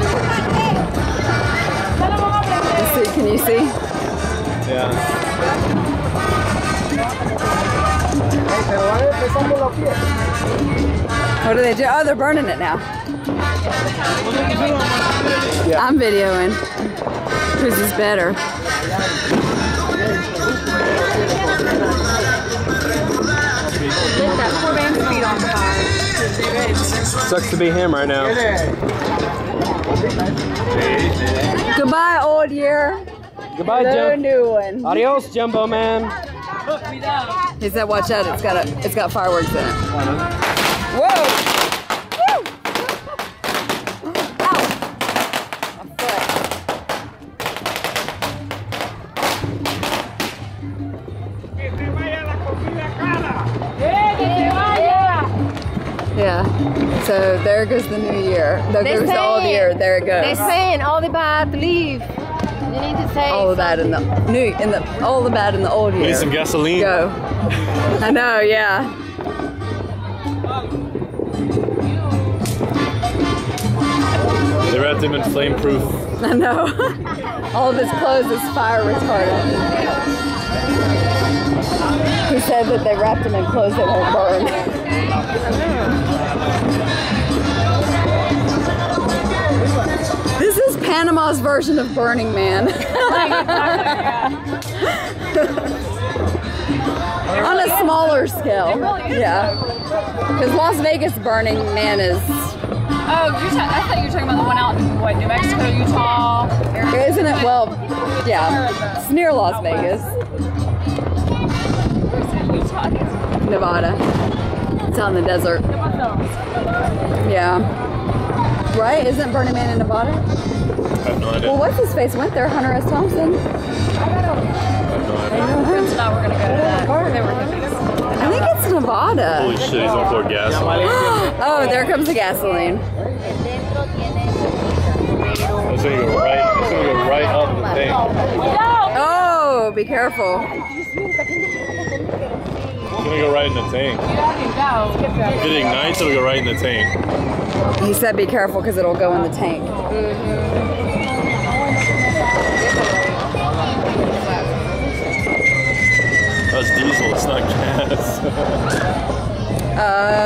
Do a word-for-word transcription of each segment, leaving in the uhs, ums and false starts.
Let's see, can you see? Yeah. What do they do? Oh, they're burning it now. Yeah. I'm videoing. Whose is better? Sucks to be him right now. Goodbye, old year. Goodbye, No Jumbo. new one. Adios, Jumbo man. He said, "Watch out! It's got a, it's got fireworks in it." Whoa! Woo! Ow! My foot. Yeah. So there goes the new year. There They goes the say old it. year. There it They're goes. saying all the bad leave. You need to say All the bad in the new, in the all the bad in the old year. Need some gasoline. Go. I know. Yeah. They wrapped him in flame-proof. I know. All of his clothes is fire retardant. He said that they wrapped him in clothes that won't burn. This is Panama's version of Burning Man. On a smaller scale. Yeah. Because Las Vegas Burning Man is... Oh, you're ta- I thought you were talking about the one out in what, New Mexico, Utah? Isn't it? Well, yeah. It's near Las Vegas. Utah. Nevada. It's out in the desert. Yeah. Right? Isn't Burning Man in Nevada? I have no idea. Well, what's his face went there? Hunter S. Thompson. I have no idea. Friends and I were going to go to that. They were hippies. I think it's Nevada. Holy shit, he's gonna pour gas on it. Oh, there comes the gasoline. It's gonna go right, it's gonna go right up the thing. Oh, be careful. It's gonna go right in the tank. If it ignites, it'll go right in the tank. He said be careful because it'll go in the tank. That's diesel, it's not gas. Uh,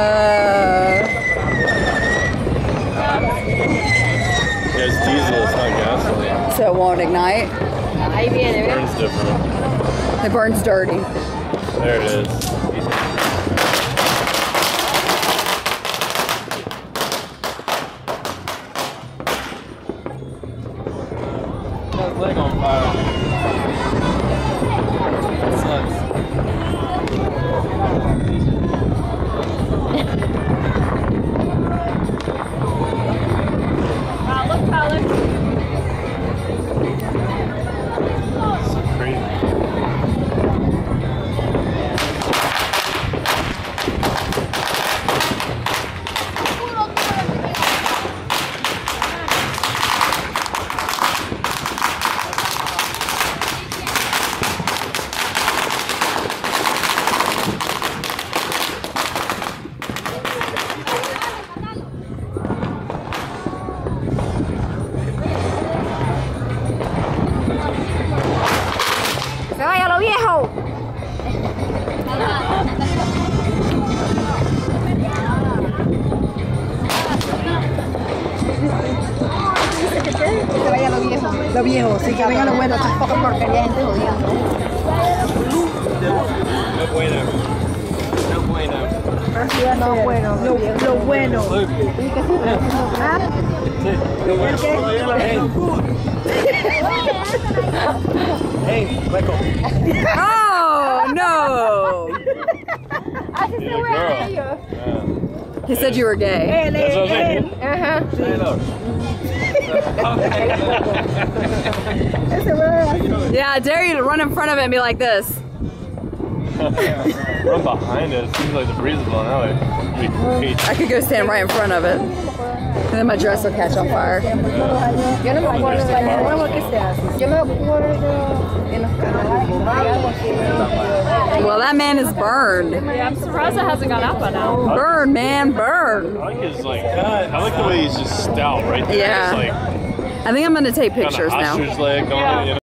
Yeah, it's diesel, it's not gasoline. so it won't ignite. Ahí viene, It ¿ves? burns different. It burns dirty. There it is. Got his leg on fire. That sucks. Wow, look, Tyler. So crazy. ¡Se vaya lo viejo! Que se vaya lo viejo. Lo viejo, sí, que venga lo bueno. Estas pocas porquerías, gente jodiendo. No bueno. No bueno. No, bueno. Lo, lo bueno. ¿Ah? ¿El qué? Hey, Michael. Oh, no. Así se juegan ellos. He said you were gay. That's what I'm saying. Ajá. Say it up. Ese juega así. Yeah, I dare you to run in front of it and be like this. Run behind it. It seems like the breeze is blowing that way. It'd be great. I could go stand right in front of it. And then my dress will catch on fire. Yo no me acuerdo de la nuevo que se hace. Yo me acuerdo en los canales. Hay algo así. Well, that man is burned. Yeah, I'm surprised it hasn't gone out by now. Burn, man, burn. I like his like. I like the way he's just stout right there. Yeah. It's like I think I'm gonna take kind of pictures now. ostrich leg going. Yeah. You know?